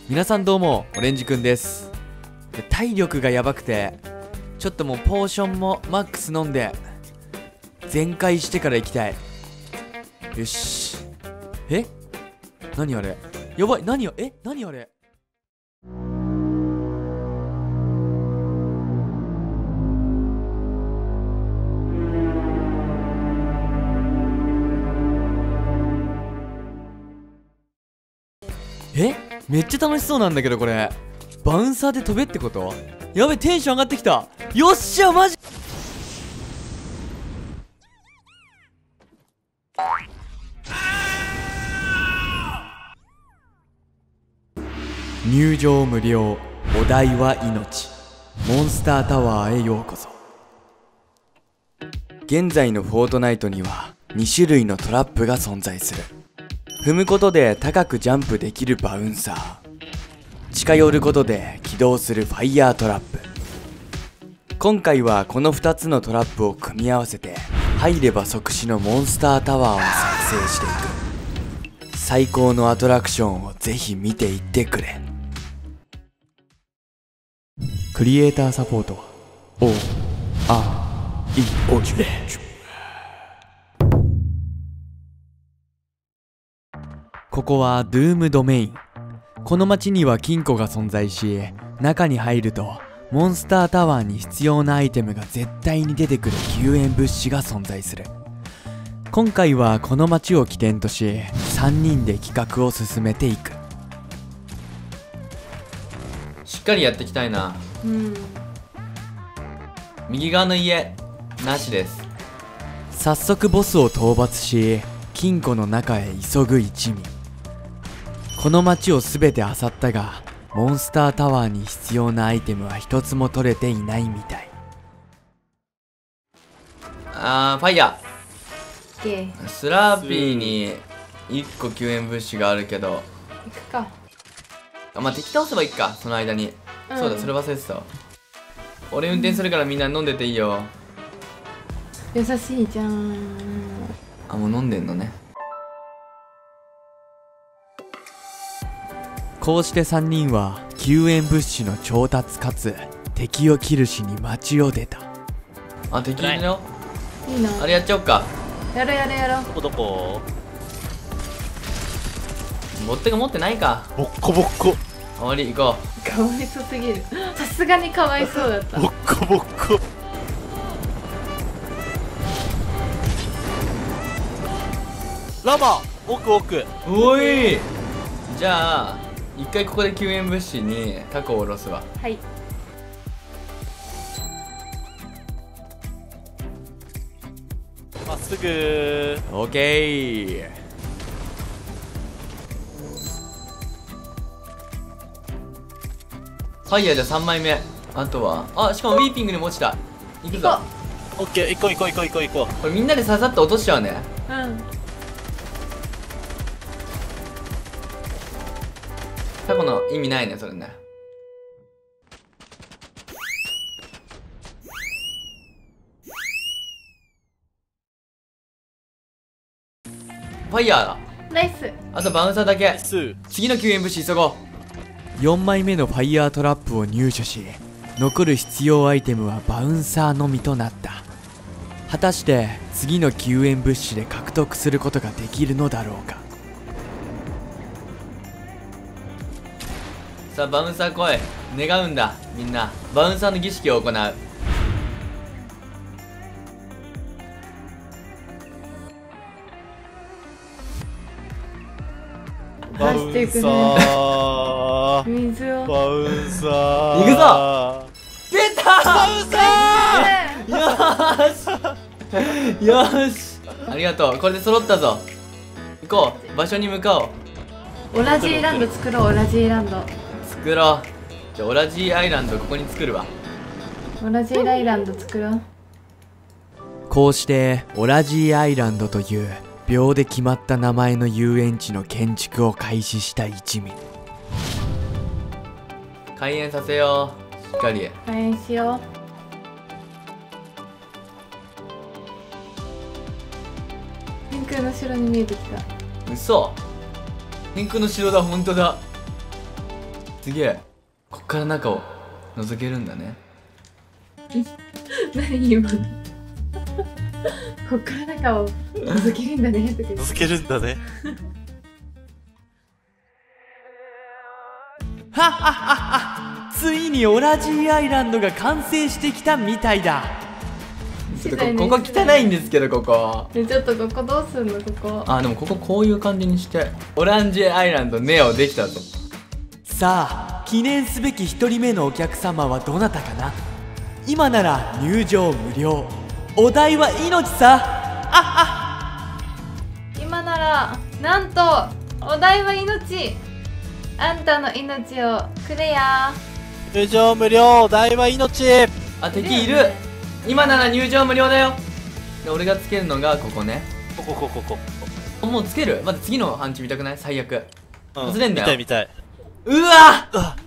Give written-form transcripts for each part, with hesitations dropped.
皆さんどうも、オレンジくんです。体力がやばくて、ちょっともうポーションもマックス飲んで全開してから行きたい。よし。何あれ、やばい。何あれ。めっちゃ楽しそうなんだけど、これバウンサーで飛べってこと？やべ、テンション上がってきた。よっしゃ、マジ。入場無料、お題は命。モンスタータワーへようこそ。現在のフォートナイトには2種類のトラップが存在する。踏むことで高くジャンプできるバウンサー、近寄ることで起動するファイヤートラップ。今回はこの2つのトラップを組み合わせて入れば即死のモンスタータワーを作成していく。最高のアトラクションをぜひ見ていってくれ。クリエイターサポートはOREOJ。ここはドゥームドメイン。この街には金庫が存在し、中に入るとモンスタータワーに必要なアイテムが絶対に出てくる救援物資が存在する。今回はこの街を起点とし3人で企画を進めていく。しっかりやっていきたいな。右側の家なしです。早速ボスを討伐し金庫の中へ急ぐ一味。この街を全て漁ったがモンスタータワーに必要なアイテムは一つも取れていないみたい。ファイヤー。スラーピーに1個救援物資があるけど行くか。 まあ敵倒せばいいか、その間に。そうだ、それ忘れてたわ。俺運転するからみんな飲んでていいよ。 優しいじゃん。 もう飲んでんのね。こうして3人は救援物資の調達かつ敵を切るしに街を出た。敵いるよ。 いいな。 あれやっちゃおっか。 やろう。 どこ持ってか持ってないか。 ボッコボッコ。 終わり、行こかわいそうすぎる。さすがにかわいそうだった。 ボッコボッコ。ラマ奥。 おい。じゃあ一回ここで救援物資にタコを下ろすわ。 はい。 まっすぐ。 オッケー。ファイヤーで3枚目。あとはしかもウィーピングにも落ちた。行くぞ。 オッケー、行こう。 これみんなでささっと落としちゃうね。タコの意味ないね、それね。ファイヤーだ。 ナイス。 あとバウンサーだけ。 次の救援物資急ごう。4枚目のファイヤートラップを入手し、残る必要アイテムはバウンサーのみとなった。果たして次の救援物資で獲得することができるのだろうか。さあバウンサー来い。願うんだみんな。バウンサーの儀式を行う。 バウンサー。 水を。 バウンサー。 行くぞ。出た。バウンサー。よーし。ありがとう。これで揃ったぞ。行こう。場所に向かおう。 オラジーランド作ろう。オラジーランド作ろう。じゃあオラジーアイランドここに作るわ。 オラジーアイランド作ろう。 こうしてオラジーアイランドという秒で決まった名前の遊園地の建築を開始した一味。開園させよう。しっかり開園しよう。天空の城に見えてきた。 嘘。天空の城だ。本当だ。 すげえ。こっから中を覗けるんだね。 何今のこっから中を覗けるんだねとか言って続けるんだね。 はっはっはっは、ついにオラジーアイランドが完成してきたみたいだ。ちょっとここ汚いんですけど、ここ。 ちょっとここどうすんのここ。 あ、でもこここういう感じにしてオランジェアイランドネオできたぞ。さあ、記念すべき1人目のお客様はどなたかな。今なら入場無料、お代は命さ。あっ、 今ならなんとお代は命。あんたの命をくれや。 入場無料、代は命。 あ、敵いる。今なら入場無料だよ。で、俺がつけるのがここね。 こ。 もうつける。まず次のパンチ見たくない？最悪。 うん、 外れんだよ。 見たい。 うわっ、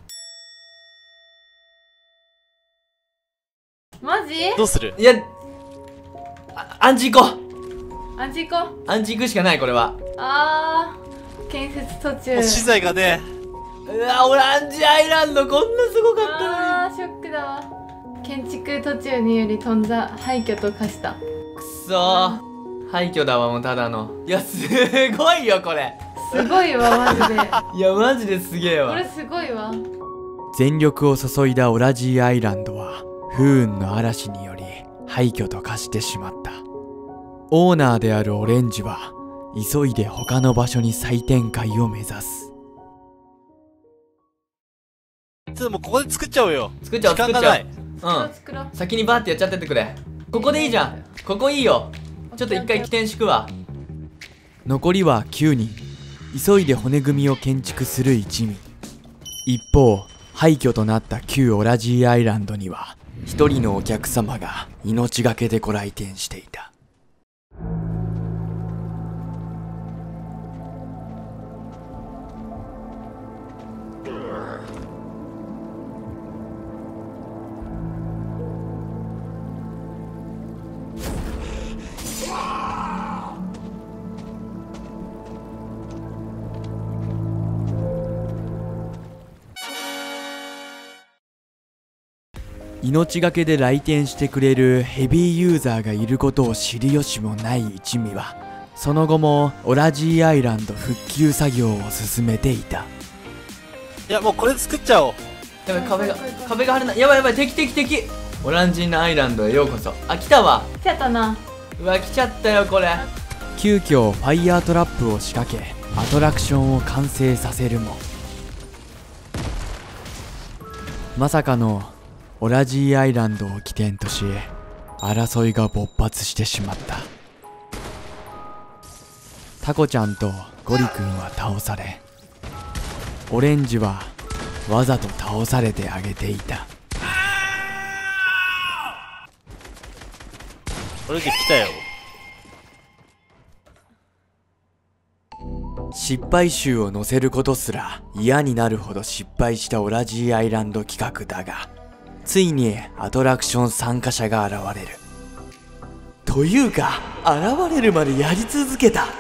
マジ？ どうする？ いや、アンチ行こう。 アンチ行こう。 アンチ行くしかない、これは。 建設途中。 もう資材がね。 うわ、オランジアイランドこんなすごかったのに。 ショックだわ。建築途中により飛んだ廃墟と化した。 くそー、廃墟だわ、もうただの。いや、すごいよこれ。 すごいわマジで。 いや、マジですげえわ。 これすごいわ。 全力を注いだオラジーアイランドは不運の嵐により廃墟と化してしまった。オーナーであるオレンジは急いで他の場所に再展開を目指す。 ちょっともうここで作っちゃおうよ。 作っちゃおう、 時間がない。 作ろう。 先にバーってやっちゃってってくれ。ここでいいじゃん。ここいいよ。ちょっと一回起点敷くわ。残りは9人。急いで骨組みを建築する一味。一方、廃墟となった旧オラジーアイランドには一人のお客様が命がけでご来店していた。命がけで来店してくれるヘビーユーザーがいることを知る由もない一味は、その後もオラジーアイランド復旧作業を進めていた。 いや、もうこれで作っちゃおう。 やばい、壁が張るな。やばいやばい、敵。オランジーナアイランドへようこそ。あ、来たわ。 来ちゃったな。 うわ、来ちゃったよこれ。急遽ファイヤートラップを仕掛けアトラクションを完成させるも、まさかのオラジーアイランドを起点とし争いが勃発してしまった。タコちゃんとゴリくんは倒され、オレンジはわざと倒されてあげていた。 オレンジ来たよ。 失敗集を載せることすら嫌になるほど失敗したオラジーアイランド企画だが、ついにアトラクション参加者が現れる。というか、現れるまでやり続けた。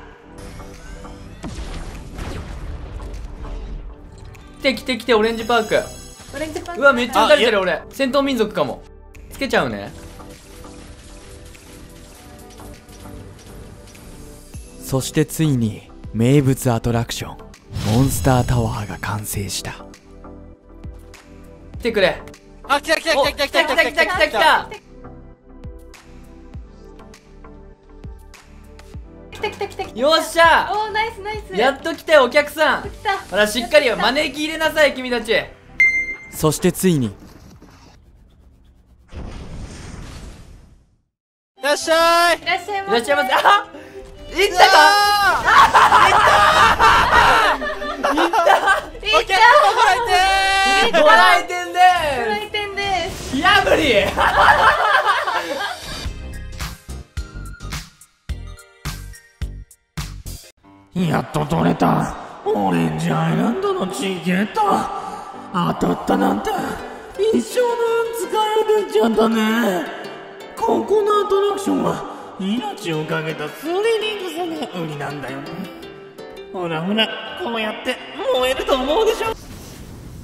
来てオレンジパーク。 オレンジパンうわ、めっちゃ撃たれてる。俺戦闘民族かも。つけちゃうね。そしてついに名物アトラクションモンスタータワーが完成した。来てくれ。 あ、来た。 来た。よっしゃ。 おー、ナイス。 やっと来たよお客さん。 来た。 ほら、しっかり招き入れなさい君たち。そしてついに、 いらっしゃい。 いらっしゃいいませ。 らっしゃいませ。あ、行ったか。 いったご来店ごで来店です。 す。やぶり。 やっと取れたオレンジアイランドのチケット。当たったなんて一生の運使いを出ちゃったね。ここのアトラクションは命をかけたスリリングさが売りなんだよね。ほらこうやって燃えると思うでしょ。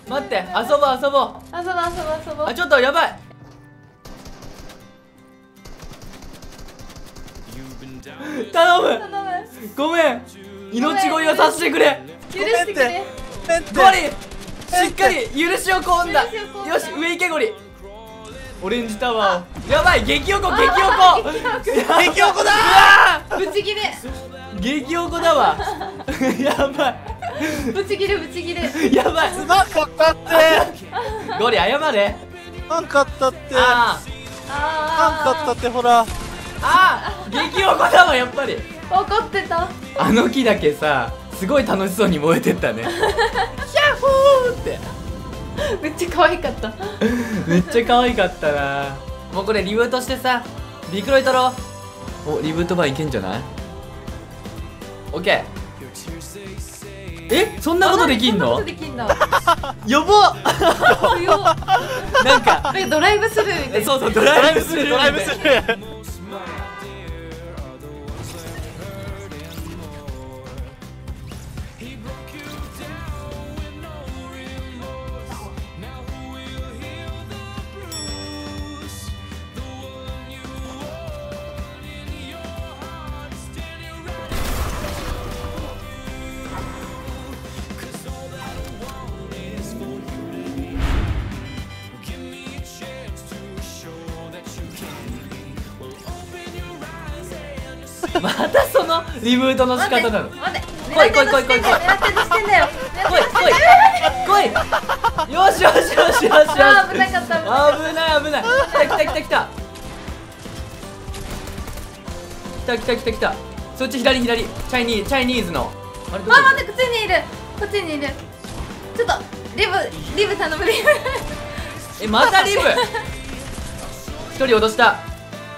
待って、遊ぼう遊ぼう。 遊ぼう遊ぼう遊ぼう。 あ、ちょっとやばい。頼む。 頼む。 ごめん。命乞いをさせてくれ。 許してくれ。 ゴリ、しっかり許しをこんだ。 許しをこんだよし、上行けゴリ。オレンジタワーを。やばい、激おこ激おこ。 激おこだうわぶち切れ。 ー、激おこだわ。やばい。 ぶち切れぶち切れ。 やばい。 すまんかったってゴリ謝れ。 すまんかったってあすまんかったってほら激おこだわ、やっぱり。 怒ってた。 あの木だけさ、すごい楽しそうに燃えてったね。ヒャッホーって。 めっちゃ可愛かった。 めっちゃ可愛かったな。もうこれリブートしてさ、ビクロイ取ろう。お、リブート版いけんじゃない？オッケー。え、そんなことできんの？ そんなことできんだ。 やばっ。 強っ。 なんかドライブスルーみたいな。 そうそう、ドライブするドライブするまたそのリブートの仕方なの。 待って。 来い来い来い来い来い狙ってとしてんだよ。 来い来い来い。よしよしよしよしよし。 あー危なかった。 危ない危ない。来た来た来た来た。来た来た来た来た。そっち左左。チャイニーズの。あれどこ？ あ、待って、こっちにいる。こっちにいる。ちょっとリブ頼むリブ。 え、またリブ。一人落とした。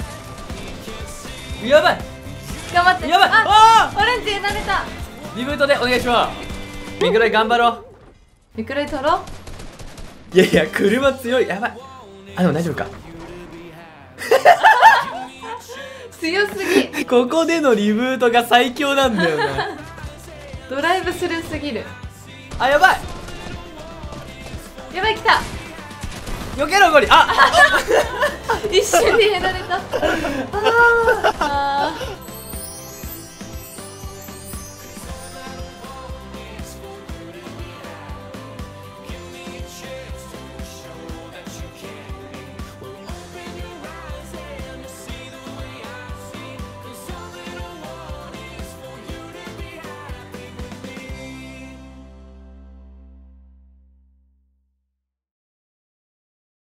やばい頑張って。 やばい。 あ、 あオレンジ慣れた。 リブートでお願いします。ビクロイ頑張ろう。 ビクロイ取ろう。 いやいや、車強い。やばい。あ、でも大丈夫か。 強すぎ。 ここでのリブートが最強なんだよな。 ドライブスルーすぎる。 あ、やばい。 やばい、来た。 避けろゴリ。あ一瞬でやられた。あー